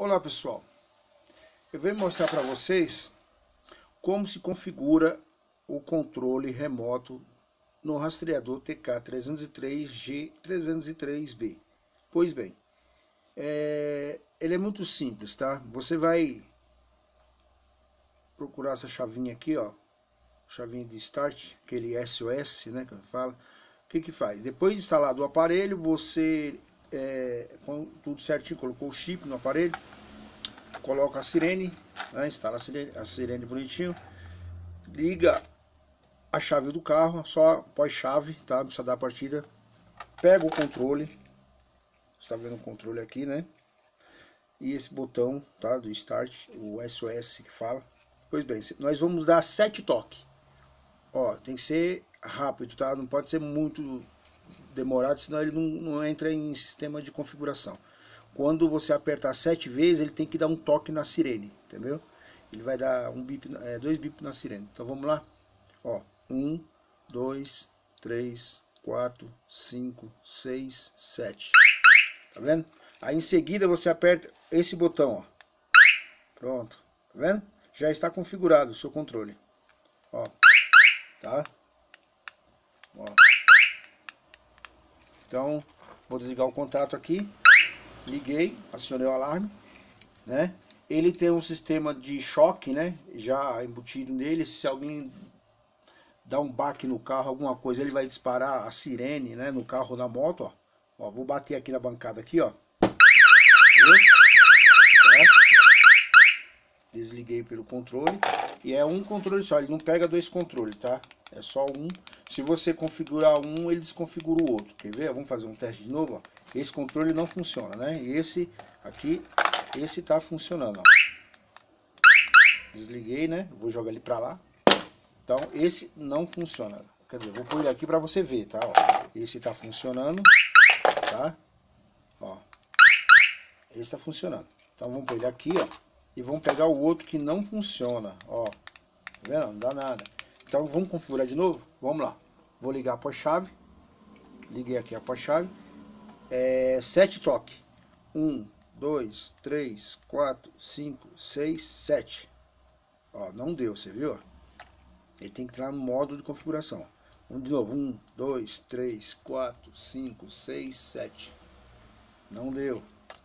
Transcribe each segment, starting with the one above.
Olá pessoal, eu venho mostrar para vocês como se configura o controle remoto no rastreador TK303G303B. Pois bem, ele é muito simples, tá? Você vai procurar essa chavinha aqui, ó, chavinha de start, aquele SOS, né, que eu falo. O que que faz? Depois de instalado o aparelho, você, com tudo certinho, colocou o chip no aparelho, coloca a sirene, né, instala a sirene bonitinho, liga a chave do carro, só pós-chave, tá? Não precisa dar a partida. Pega o controle, você tá vendo o controle aqui, né? E esse botão, tá? Do start, o SOS que fala. Pois bem, nós vamos dar 7 toques. Ó, tem que ser rápido, tá? Não pode ser muito demorado, senão ele não entra em sistema de configuração. Quando você apertar 7 vezes, ele tem que dar um toque na sirene, entendeu? Ele vai dar um bip, 2 bips na sirene. Então vamos lá. Ó, 1, 2, 3, 4, 5, 6, 7. Tá vendo? Aí em seguida você aperta esse botão, ó. Pronto. Tá vendo? Já está configurado o seu controle. Ó. Tá? Ó. Então, vou desligar o contato aqui. Liguei, acionei o alarme, né? Ele tem um sistema de choque, né? Já embutido nele. Se alguém dá um baque no carro, alguma coisa, ele vai disparar a sirene, né? No carro ou na moto, ó. Ó, vou bater aqui na bancada aqui, ó. Viu? É. Desliguei pelo controle. E é um controle só, ele não pega 2 controles, tá? É só um. Se você configurar um, ele desconfigura o outro. Quer ver? Vamos fazer um teste de novo, ó. Esse controle não funciona, né? E esse aqui, esse tá funcionando, ó. Desliguei, né? Vou jogar ele pra lá. Então, esse não funciona. Quer dizer, vou pôr ele aqui pra você ver, tá? Ó. Esse tá funcionando, tá? Ó. Esse tá funcionando. Então, vamos pôr ele aqui, ó. E vamos pegar o outro que não funciona, ó. Tá vendo? Não dá nada. Então, vamos configurar de novo? Vamos lá. Vou ligar a pós-chave. Liguei aqui a pós-chave. 7 toques. 1, 2, 3, 4, 5, 6, 7. Ó, não deu, você viu? Ele tem que entrar no modo de configuração. Vamos de novo. 1, 2, 3, 4, 5, 6, 7. Não deu.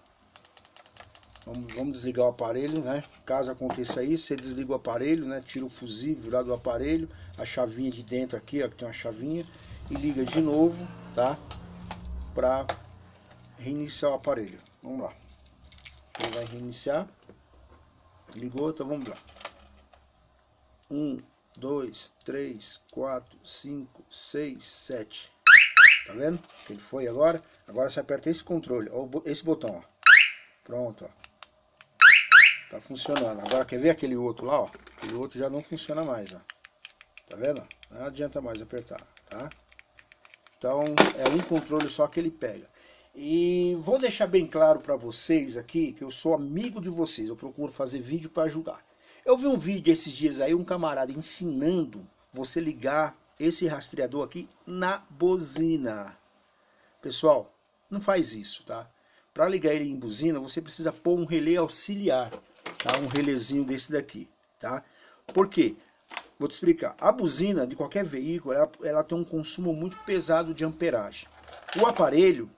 Vamos desligar o aparelho, né? Caso aconteça isso, você desliga o aparelho, né? Tira o fusível lá do aparelho, a chavinha de dentro aqui, ó, que tem uma chavinha, e liga de novo, tá? Para reiniciar o aparelho. Vamos lá. Ele vai reiniciar. Ligou, então vamos lá. 1, 2, 3, 4, 5, 6, 7. Tá vendo? Que ele foi agora. Agora você aperta esse controle, ó, esse botão, ó. Pronto, ó. Tá funcionando. Agora quer ver aquele outro lá, ó? Aquele outro já não funciona mais, ó. Tá vendo? Não adianta mais apertar, tá? Então é um controle só que ele pega. E vou deixar bem claro para vocês aqui que eu sou amigo de vocês. Eu procuro fazer vídeo para ajudar. Eu vi um vídeo esses dias aí, um camarada ensinando você ligar esse rastreador aqui na buzina. Pessoal, não faz isso, tá? Para ligar ele em buzina, você precisa pôr um relé auxiliar, tá? Um relézinho desse daqui, tá? Por quê? Vou te explicar. A buzina de qualquer veículo, ela tem um consumo muito pesado de amperagem. O aparelho,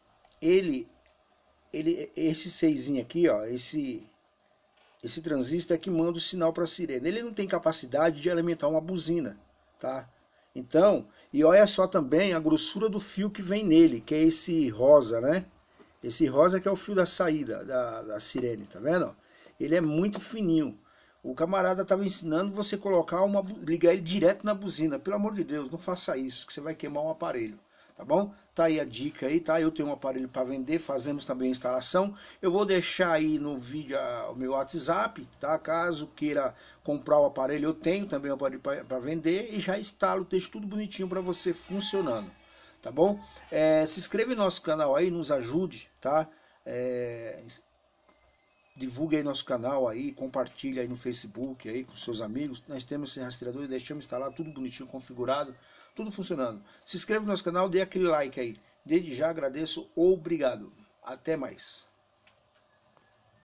esse 6 aqui, ó, esse transistor é que manda o sinal para a sirene. Ele não tem capacidade de alimentar uma buzina, tá? Então, e olha só também a grossura do fio que vem nele, que é esse rosa, né? Esse rosa que é o fio da saída da sirene, tá vendo? Ele é muito fininho. O camarada estava ensinando você colocar ligar ele direto na buzina. Pelo amor de Deus, não faça isso, que você vai queimar um aparelho, tá bom? Tá aí a dica aí, tá? Eu tenho um aparelho para vender, fazemos também a instalação. Eu vou deixar aí no vídeo o meu WhatsApp, tá? Caso queira comprar o aparelho, eu tenho também o aparelho para vender e já instalo, deixo tudo bonitinho para você funcionando. Tá bom? Se inscreve no nosso canal aí, nos ajude, tá? Divulgue aí nosso canal aí, compartilhe aí no Facebook aí com seus amigos. Nós temos esse rastreador e deixamos instalar tudo bonitinho, configurado, tudo funcionando. Se inscreve no nosso canal, dê aquele like aí. Desde já agradeço, obrigado. Até mais.